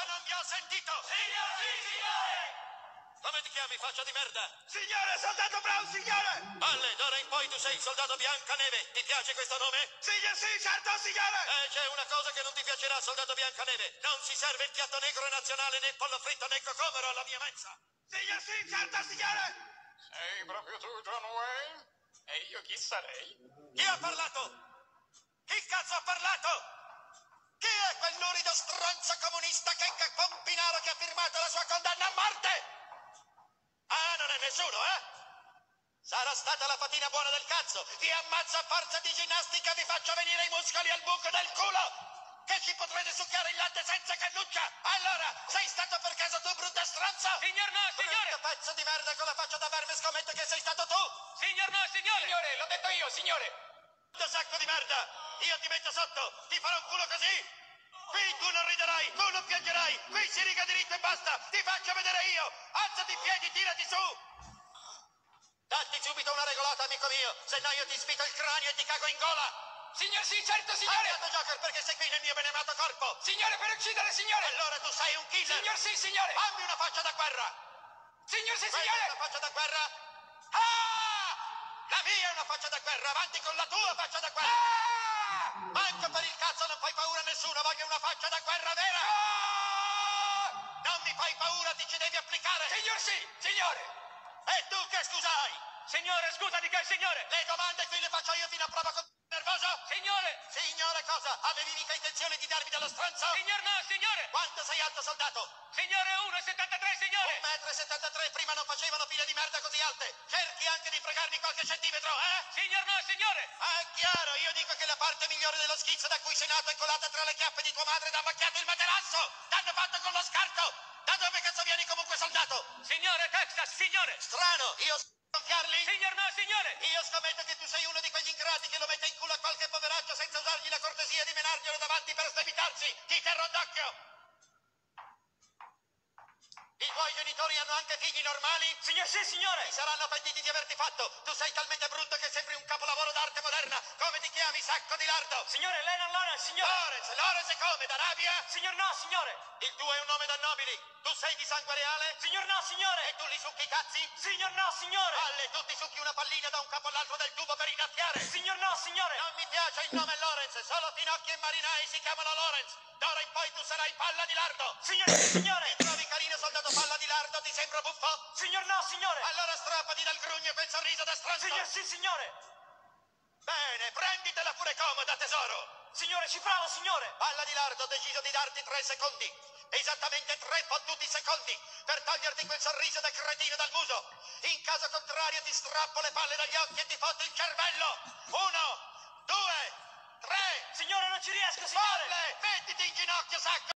non vi ho sentito! Signore, sì, signore! Come ti chiami, faccia di merda? Signore, soldato Brown, signore! Valle, d'ora in poi tu sei il soldato Biancaneve. Ti piace questo nome? Signore, sì, certo, signore! C'è una cosa che non ti piacerà, soldato Biancaneve. Non si serve il piatto negro nazionale, né il pollo fritto, né cocomero alla mia mensa. Signore, sì, certo, signore! Sei proprio tu, John Wayne? E io chi sarei? Chi ha parlato? Chi cazzo ha parlato? Chi è quel lurido stronzo comunista che Pompinaro che ha firmato la sua condanna a morte? Ah, non è nessuno, eh? Sarà stata la patina buona del cazzo. Vi ammazzo a forza di ginnastica, vi faccio venire i muscoli al buco del culo. Che ci potrete succhiare il latte senza cannuccia. Allora, sei stato per caso tu, brutta stronza? Signor no, signore! Brutto pezzo di merda con la faccia da verme, scommetto che sei stato tu. Signor no, signore! Signore, l'ho detto io, signore! Brutto sacco di merda. Io ti metto sotto. Ti farò un culo così. Qui tu non riderai, tu non piangerai. Qui si riga diritto e basta. Ti faccio vedere io. Alzati in piedi, tirati su. Datti subito una regolata, amico mio, se no io ti spito il cranio e ti cago in gola! Signor sì, certo, signore! Armato Joker perché sei qui nel mio beneamato corpo! Signore, per uccidere, signore! Allora tu sei un killer! Signor sì, signore! Fammi una faccia da guerra! Signor sì, Quella è signore! una faccia da guerra? Ah! La mia è una faccia da guerra, avanti con la tua faccia da guerra! Ah! Manco per il cazzo non fai paura a nessuno, voglio una faccia da guerra vera! Ah! Non mi fai paura, ti ci devi applicare! Signor sì, signore! E tu che scusa hai? Signore, scusa di che, signore! Le domande qui le faccio io fino a prova con... nervoso? Signore! Signore cosa? Avevi mica intenzione di darmi dello stronzo? Signor no, signore! Quanto sei alto, soldato? Signore 1,73, signore! 1,73 m, prima non facevano file di merda così alte. Cerchi anche di fregarmi qualche centimetro, eh? Signor no, signore! Ah, è chiaro, io dico che la parte migliore dello schizzo da cui sei nato è colata tra le chiappe di tua madre ed ha macchiato il materasso! T'hanno fatto con lo scarto! Da dove cazzo vieni comunque, soldato? Signore Texas, signore! Strano, io gonfiarli? Signor no, signore! Io scommetto che tu sei uno di quegli ingrati che lo mette in culo a qualche poveraccio senza usargli la cortesia di menarglielo davanti per sdebitarsi! Ti terrò d'occhio! I tuoi genitori hanno anche figli normali? Signor sì, signore! Mi saranno pentiti di averti fatto! Tu sei talmente brutto che sembri un capolavoro d'arte moderna! Come ti chiami, sacco di lardo? Signore Lennon Lawrence, signore! Lawrence come? D'Arabia? Signor no, signore! Il tuo è un nome da nobili! Tu sei di sangue reale? Signor no, signore! E tu li succhi i cazzi? Signor no, signore! Palle, tu ti succhi una pallina da un capo all'altro del tubo per innaffiare! Signor no, signore! Non mi piace il nome Lawrence, solo finocchi e marinai si chiamano Lawrence! D'ora in poi tu sarai palla di lardo! Signor sì, signore! Ti trovi carino, soldato palla di lardo? Ti sembro buffo? Signor no, signore! Allora strappati dal grugno quel sorriso da stronzo! Signor sì, signore! Bene, prenditela pure comoda, tesoro! Signore, ci provo, signore! Palla di lardo, ho deciso di darti 3 secondi! Esattamente 3 fottuti secondi per toglierti quel sorriso da cretino dal muso! In caso contrario ti strappo le palle dagli occhi e ti fotto il cervello! 1, 2, 3! Signore, non ci riesco, signore! Palle! Mettiti in ginocchio, sacco!